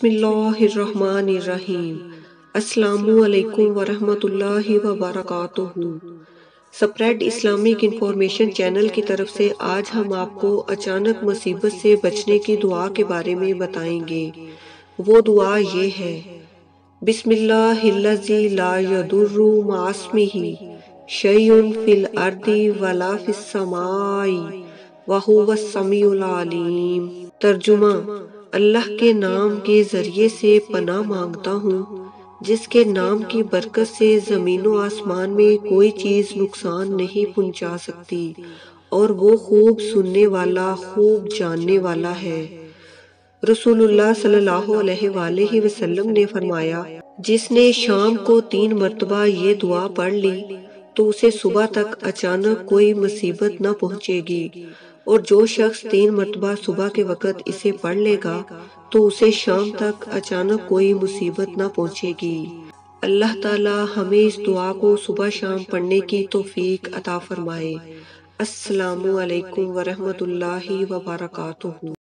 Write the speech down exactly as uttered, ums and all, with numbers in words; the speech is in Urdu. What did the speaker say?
بسم اللہ الرحمن الرحیم۔ السلام علیکم ورحمۃ اللہ وبرکاتہ۔ سپریڈ اسلامک انفارمیشن چینل کی طرف سے آج ہم آپ کو اچانک مصیبت سے بچنے کی دعا کے بارے میں بتائیں گے۔ وہ دعا یہ ہے: بسم اللہ الذی لا یضر مع اسمہ شیء فی الارض ولا فی السماء وہو السمیع العلیم۔ ترجمہ: اللہ کے نام کے ذریعے سے پناہ مانگتا ہوں جس کے نام کی برکت سے زمین و آسمان میں کوئی چیز نقصان نہیں پہنچا سکتی، اور وہ خوب سننے والا، خوب جاننے والا ہے۔ رسول اللہ صلی اللہ علیہ وآلہ وسلم نے فرمایا: جس نے شام کو تین مرتبہ یہ دعا پڑھ لی تو اسے صبح تک اچانک کوئی مصیبت نہ پہنچے گی، اور جو شخص تین مرتبہ صبح کے وقت اسے پڑھ لے گا تو اسے شام تک اچانک کوئی مصیبت نہ پہنچے گی۔ اللہ تعالی ہمیں اس دعا کو صبح شام پڑھنے کی توفیق عطا فرمائے۔ السلام علیکم ورحمۃ اللہ وبرکاتہ۔